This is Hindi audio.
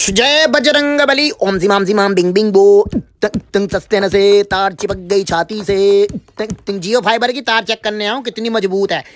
जय बजरंग बली। ओम जिमाम जिमाम बिंग बिंग बो। तंग सस्ते न से तार चिपक गई छाती से। जियो फाइबर की तार चेक करने आऊं कितनी मजबूत है।